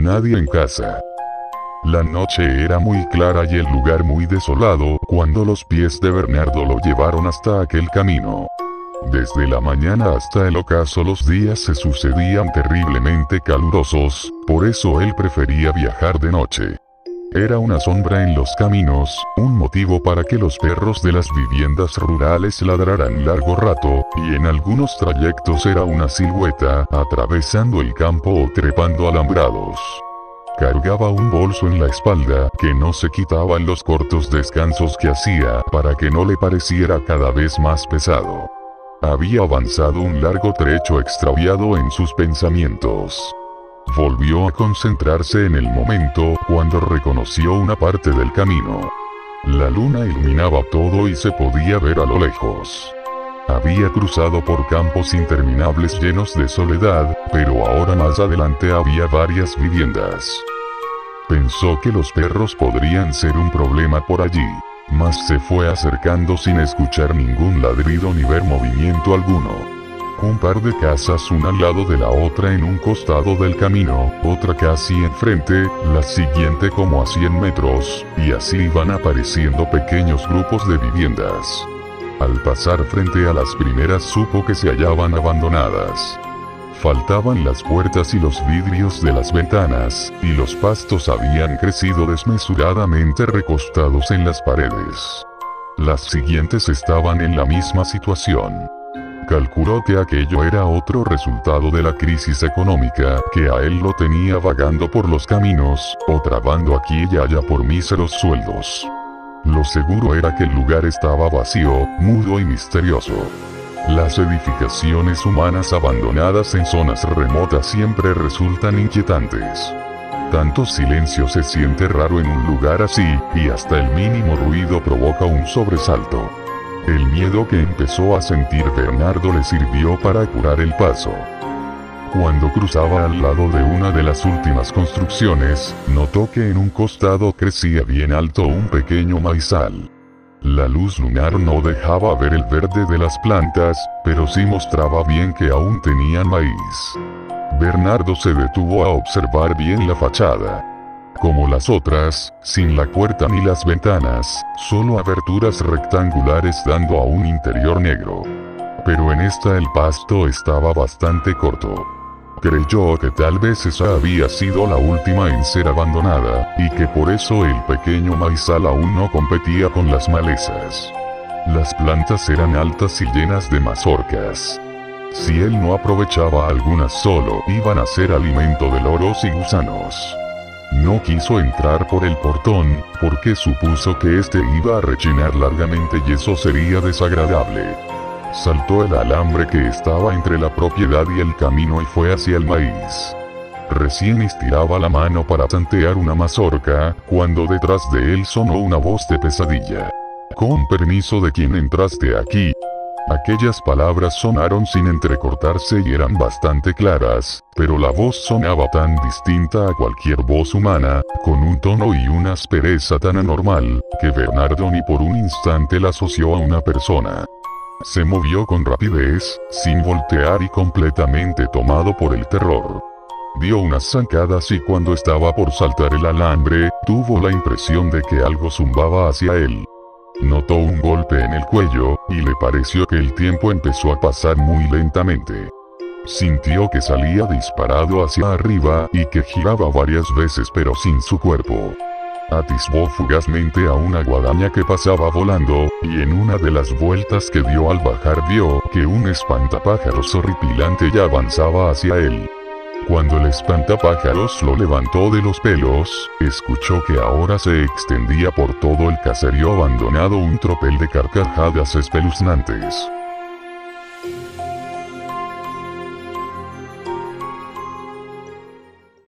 nadie en casa. La noche era muy clara y el lugar muy desolado, cuando los pies de Bernardo lo llevaron hasta aquel camino. Desde la mañana hasta el ocaso los días se sucedían terriblemente calurosos, por eso él prefería viajar de noche. Era una sombra en los caminos, un motivo para que los perros de las viviendas rurales ladraran largo rato, y en algunos trayectos era una silueta, atravesando el campo o trepando alambrados. Cargaba un bolso en la espalda, que no se quitaba en los cortos descansos que hacía, para que no le pareciera cada vez más pesado. Había avanzado un largo trecho extraviado en sus pensamientos. Volvió a concentrarse en el momento, cuando reconoció una parte del camino. La luna iluminaba todo y se podía ver a lo lejos. Había cruzado por campos interminables llenos de soledad, pero ahora más adelante había varias viviendas. Pensó que los perros podrían ser un problema por allí, mas se fue acercando sin escuchar ningún ladrido ni ver movimiento alguno. Un par de casas una al lado de la otra en un costado del camino, otra casi enfrente, la siguiente como a 100 metros, y así iban apareciendo pequeños grupos de viviendas. Al pasar frente a las primeras supo que se hallaban abandonadas. Faltaban las puertas y los vidrios de las ventanas, y los pastos habían crecido desmesuradamente recostados en las paredes. Las siguientes estaban en la misma situación. Calculó que aquello era otro resultado de la crisis económica, que a él lo tenía vagando por los caminos, o trabando aquí y allá por míseros sueldos. Lo seguro era que el lugar estaba vacío, mudo y misterioso. Las edificaciones humanas abandonadas en zonas remotas siempre resultan inquietantes. Tanto silencio se siente raro en un lugar así, y hasta el mínimo ruido provoca un sobresalto. El miedo que empezó a sentir Bernardo le sirvió para apurar el paso. Cuando cruzaba al lado de una de las últimas construcciones, notó que en un costado crecía bien alto un pequeño maizal. La luz lunar no dejaba ver el verde de las plantas, pero sí mostraba bien que aún tenían maíz. Bernardo se detuvo a observar bien la fachada. Como las otras, sin la puerta ni las ventanas, solo aberturas rectangulares dando a un interior negro. Pero en esta el pasto estaba bastante corto. Creyó que tal vez esa había sido la última en ser abandonada, y que por eso el pequeño maizal aún no competía con las malezas. Las plantas eran altas y llenas de mazorcas. Si él no aprovechaba algunas solo, iban a ser alimento de loros y gusanos. No quiso entrar por el portón, porque supuso que este iba a rechinar largamente y eso sería desagradable. Saltó el alambre que estaba entre la propiedad y el camino y fue hacia el maíz. Recién estiraba la mano para tantear una mazorca, cuando detrás de él sonó una voz de pesadilla. «Con permiso de quien entraste aquí». Aquellas palabras sonaron sin entrecortarse y eran bastante claras, pero la voz sonaba tan distinta a cualquier voz humana, con un tono y una aspereza tan anormal, que Bernardo ni por un instante la asoció a una persona. Se movió con rapidez, sin voltear y completamente tomado por el terror. Dio unas zancadas y cuando estaba por saltar el alambre, tuvo la impresión de que algo zumbaba hacia él. Notó un golpe en el cuello, y le pareció que el tiempo empezó a pasar muy lentamente. Sintió que salía disparado hacia arriba, y que giraba varias veces pero sin su cuerpo. Atisbó fugazmente a una guadaña que pasaba volando, y en una de las vueltas que dio al bajar vio que un espantapájaros horripilante ya avanzaba hacia él. Cuando el espantapájaros lo levantó de los pelos, escuchó que ahora se extendía por todo el caserío abandonado un tropel de carcajadas espeluznantes.